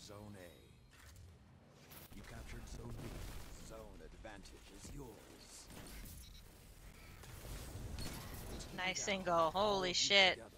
Zone A. You captured Zone B. Zone advantage is yours. Nice single. Holy shit. Together.